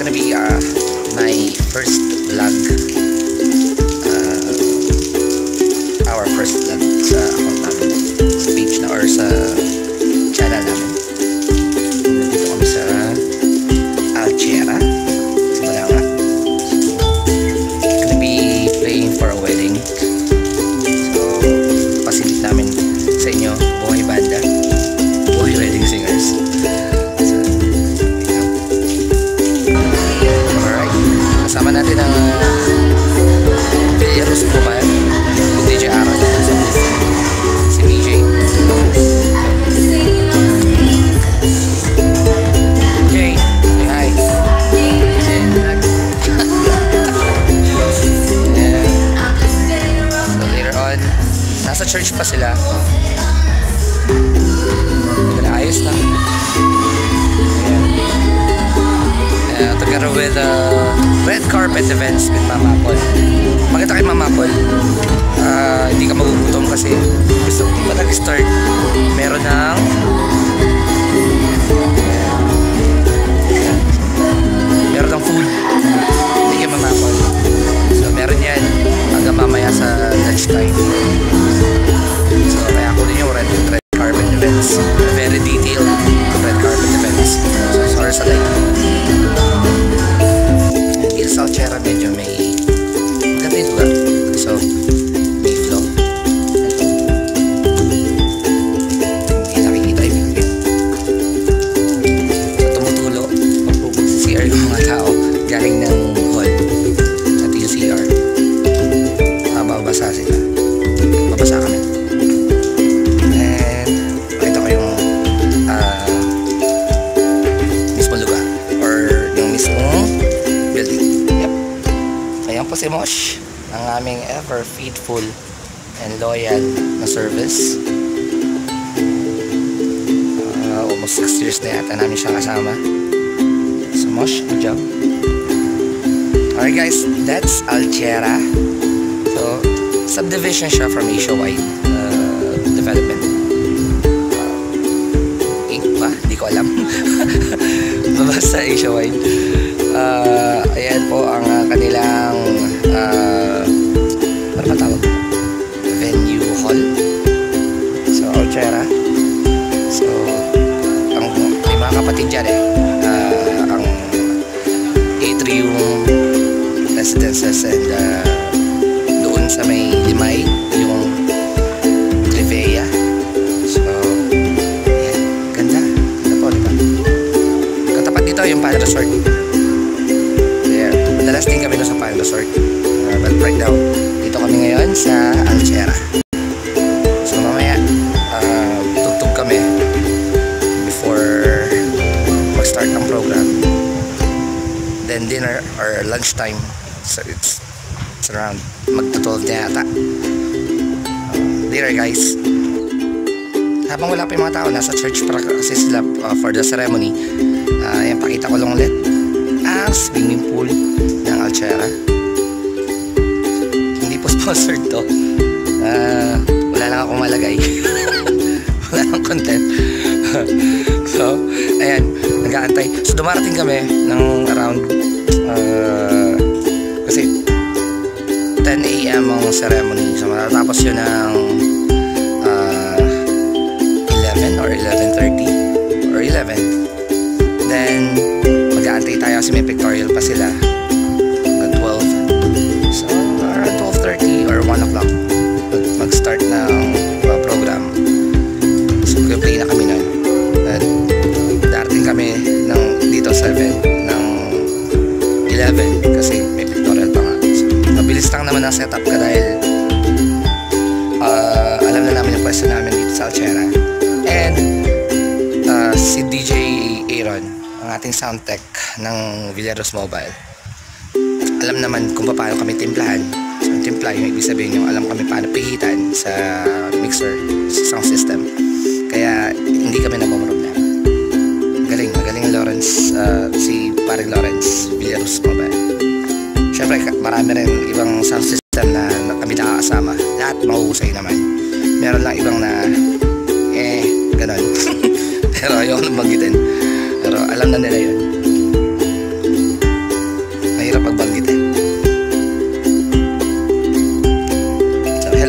gonna be my first vlog, our first vlog sa account namin, sa page na or sa channel namin. Dito kami sa Alchera, sa Balanga. Gonna be playing for a wedding. So pasilip namin sa inyo, buhay banda, buhay wedding singers. Kasama natin ang Villaros Mobile, DJ Aaron, si BJ. Hey, hi. Yeah. So later on, nasa church pa sila. Ayos na. Together with red carpet events with Mama Apple. Makita kay Mama Apple, hindi ka magugutom kasi gusto di pa nag-start. Meron ng food. Hindi ka Mama Apple. So meron yan hanggang mamaya sa lunch time. So kaya ko din yung red carpet events. Very detailed red carpet events. So sorry sa like. Sa Alchera medyo may ganda yung lugar. So may flow. Hindi nakikita yung bigyan. So tumutulo magpupag sa CR yung mga tao galing ng hall at yung CR. Babasa sila. Babasa kami. And makita ko yung mismong lugar or yung mismong building. Ayan po si Mosh, ang aming ever faithful and loyal na service. Almost 6 years na yata namin siya kasama. So Mosh, good job. Alright guys, that's Alchera. So subdivision siya from Asia Wide Development Inc. ba? Hindi ko alam. Basta Asia Wide. Ayan po ang kanilang ano ba tawag? Venue hall. So Alchera. So may mga kapatid dyan ang atrium residences and doon sa may Limay yung Trivea. So ayan, ganda po, diba? Katapat dito yung Pan Resort. Madalas din kami sa Pan Resort. But right now, dito kami ngayon sa Alchera. So mamaya, tutug kami before mag-start ng program. Then dinner or lunch time. So it's around magto-12 na yata. Dinner guys. Habang wala pa yung mga tao, nasa church para kasi sila for the ceremony. Ayan, pakita ko lang ulit ang swimming pool ng Alchera. Hindi po sponsored to. Wala lang akong malagay. Wala lang content. So ayan, nag-aantay. So dumarating kami ng around kasi 10 AM ang ceremony. So matatapos yun ng 11 or 11:30 or 11. Then mag-aantay tayo kasi may pictorial pa sila hanggang 12. So around 12:30 or 1 o'clock mag-start ng program. So mag-play na kami nun. At darating kami ng dito 7 ng 11 kasi may pictorial pa nga. So mabilis lang naman ang setup ka dahil alam na namin yung pwesto namin dito sa Alchera. And si DJ Aaron, ang ating sound tech ng Villaros Mobile, alam naman kung paano kami timplahan. So timpla yung ibig sabihin yung alam kami paano pihitan sa mixer, sa sound system. Kaya hindi kami namumroblema. Magaling Lawrence, si paring Lawrence Villaros Mobile. Siyempre marami rin ibang sound system na kami nakakasama. Lahat mahusay naman. Meron lang ibang na ganon. Pero ayaw nang magitin. Pero alam na nila yun.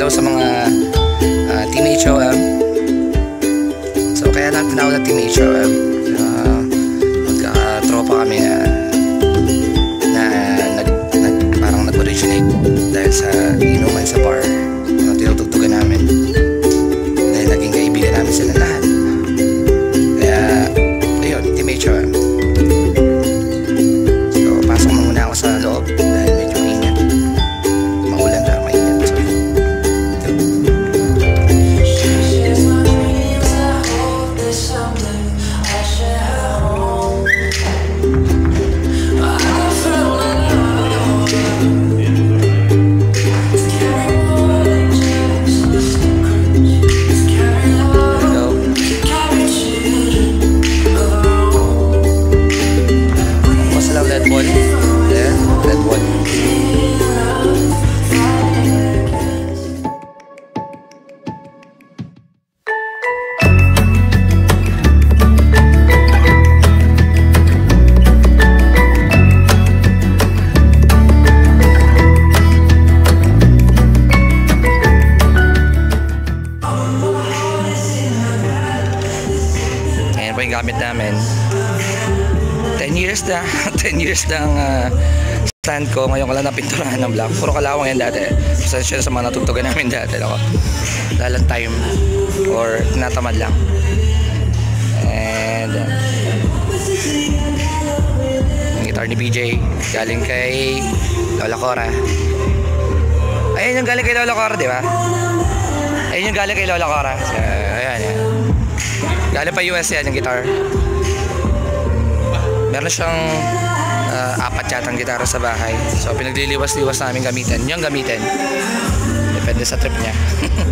sa mga Team HOM. So kaya natin tinawag na Team HOM. Magka-tropa kami na parang nag-originate dahil sa inuman sa bar na tinutugtugan namin. Dahil naging kaibigan namin sila lahat. Kaya ayun, Team HOM. So pasok muna ako sa loob dahil medyo mainit. Maulan dahil mainit. Yung gamit namin 10 years na 10 years na ang stand ko. Ngayon ko lang napinturahan ng black. Puro kalawang yan dati. Pasensya sa mga natugtugan namin dati dalang time or tinatamad lang. And yung guitar ni BJ galing kay Lola Cora. Ayun yung galing kay Lola Cora, di ba? Ayun yung galing kay Lola Cora. Ayan yan. Galing pa US yan yung guitar. Meron siyang 4 yatang gitara sa bahay. So pinagliliwas-liwas namin gamitin. Yung gamitin. Depende sa trip niya.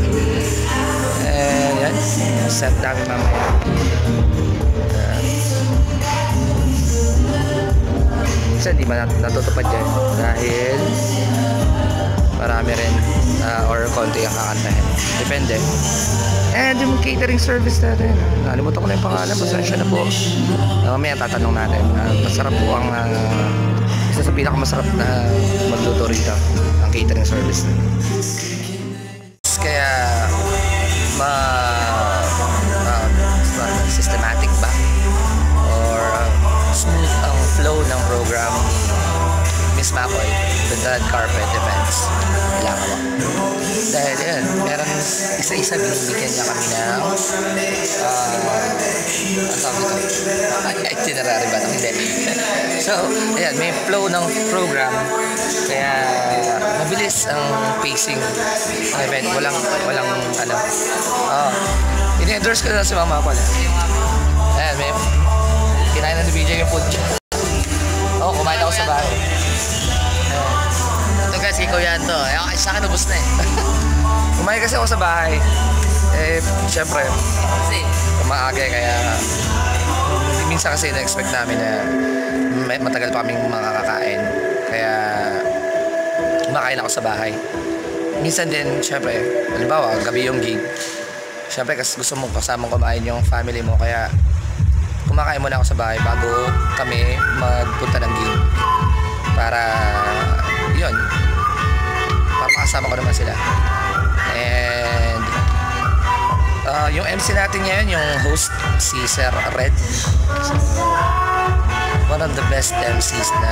Yan. Set namin mamaya. Minsan di ba natutupad dyan dahil marami rin or konti ang kakantahin. Depende. And yung catering service natin, nalimutan ko na yung pangalan, pasensya na po. Mamaya tatanong natin. Masarap po ang isa sa pinakamasarap na magluto rito, ang catering service. Kaya systematic ba or smooth ang flow ng program ni Miss Makoy, the Red Carpet Events. Kailangan mo. Dahil yan, meron isa-isa binibigyan niya kami ng ang tawag ito? Itinerary ba ito? Hindi. So, ayan, may flow ng program. Kaya mabilis ang pacing ng event. Walang ano. Ini-endorse ko na si Mama ko. Ayan, may kinain na ni BJ yung food niya. Kumain ako sa bahay. Ito guys, ikaw yan to. Sa akin ubos na eh. Kumain kasi ako sa bahay. Siyempre, maaga kaya minsan kasi na-expect namin na matagal pa kaming makakakain. Kaya kumakain ako sa bahay. Minsan din, siyempre, halimbawa, gabi yung gig. Siyempre, kasi gusto mo kasamang kumain yung family mo. Kaya kumakain muna ako sa bahay bago kami magpunta ng gig. Para, yun, papakasama ko naman sila. And yung MC natin ngayon, yung host, si Sir Red. So, one of the best MCs na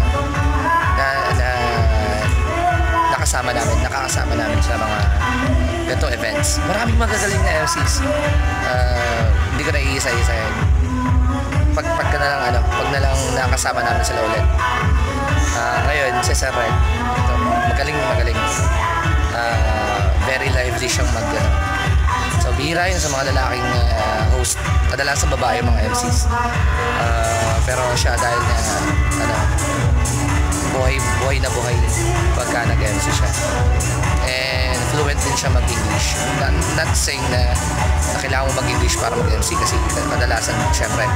nakakasama namin sa mga ganitong events. Maraming magagaling na MCs. Hindi ko na iisa-isahin. Pag na lang nakasama namin sila ulit. Ngayon, si Sir Red, ito, magaling. Very lively siyang so bihira yun sa mga lalaking host. Kadalasan sa babae mga MCs. Pero siya dahil na buhay na buhay pagka nag-MC siya. And fluent din siya mag-English. Not saying na kailangan mo mag-English para mag-MC kasi kadalasan syempre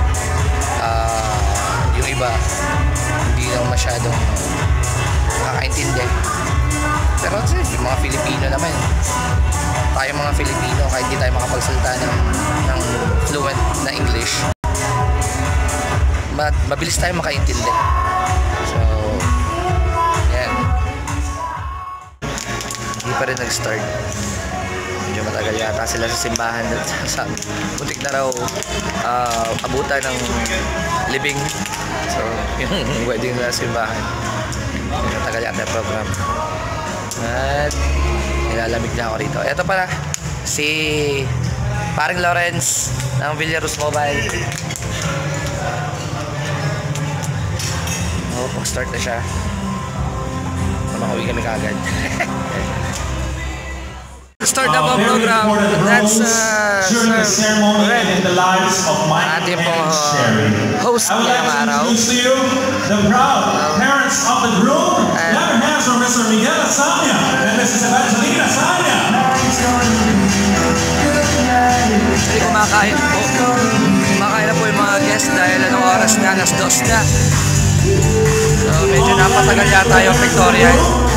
yung iba hindi lang masyadong nakakaintindi. Pero kasi yung mga Filipino naman, tayo mga Filipino, kahit hindi tayo makapagsalita ng fluent na English, mabilis tayo makaintindi. So yan, Hindi pa rin nag-start. Medyo matagal yata sila sa simbahan. Butik na raw abutan ng libing. So, yung wedding na simbahan. Medyo matagal yata yung program. At nilalamig na ako rito. Ito pala, si paring Lawrence ng Villaros Mobile. Pag-start na siya. Makauwi kami kagad. Start na po ang program. That's Sir Red. Ating po host ngayong araw. The proud parents of the groom. Clap your hands for Mr. Miguel Asanya and Mrs. Evangelina Asanya. Actually, kumakain po. Kumakain na po yung mga guests dahil anong oras na, alas 2 na. So, medyo napatagal yata yung Victoria.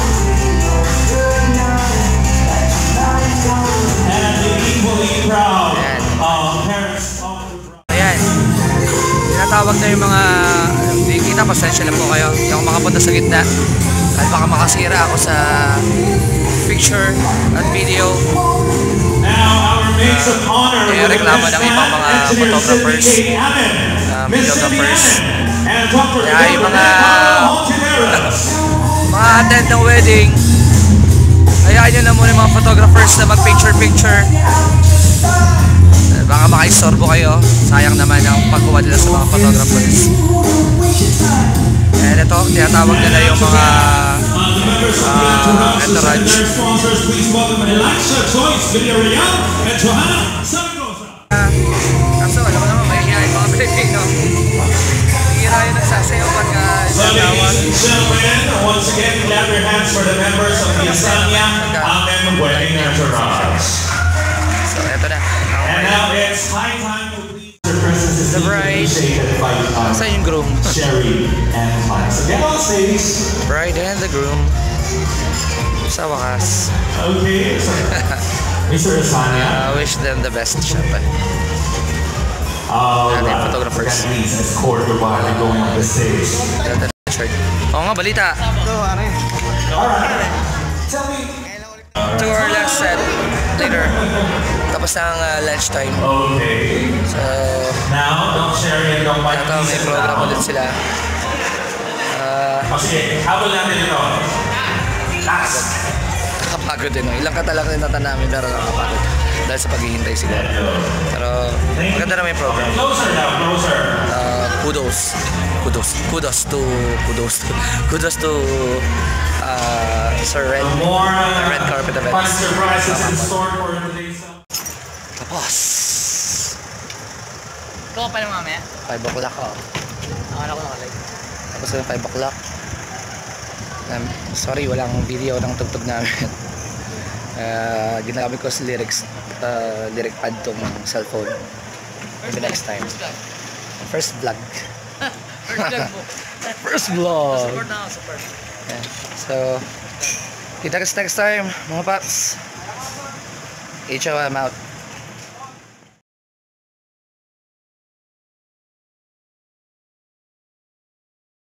Ayan. Tinatawag na yung mga hindi kita, pasensya lang po kayo. Hindi ako makapunta sa gitna. At baka makasira ako sa picture at video. Reklamo ng ibang mga photographers, videographers. Kaya yung mga attend ng wedding, hayaan nyo na muna yung mga photographers na mag-picture-picture. Baka makaistorbo kayo. Sayang naman ang pagkuha nila sa mga photographers. And ito, tinatawag nila yung mga entourage. Kaso, alam mo naman, mahihiya yung mga Pilipino. Hihira yung nagsasayaw pagka isang Once again, clap your hands for the members of the Asanya and wedding entourage. So, eto na. And now it's high time to please your presence The bride. Saan yung groom? Sherry and Hans. Again on stage. Bride and the groom. Sa wakas. Okay. Mr. Asanya. Wish them the best, syempre. Alright. Photographers. Please escort the bride going on the stage. Oo nga, balita. Alright. Tell me. To our last set later. Tapos ng lunchtime. Okay. So, Now, don't Sherry and don't Mike. ito may program ulit sila. Sige, habol natin ito. Last. Nakapagod din. Ilang katalang nata namin pero nakapagod. Dahil sa paghihintay siguro. Pero maganda naman yung program. Closer now, closer. Kudos to Sir Red. More Red carpet events. fun surprises in store for today's. Tapos. Ikaw pa na mamaya? 5 o'clock ako. Ako na ko nakalive. Tapos ng 5 o'clock. Sorry, walang video ng tugtog namin. Ginagamit ko sa lyric pad tong cellphone. Maybe next time. First vlog. First vlog mo. First vlog. Support na ako, support. Yeah. So, kita-kits next time, mga paps. HO, I'm out.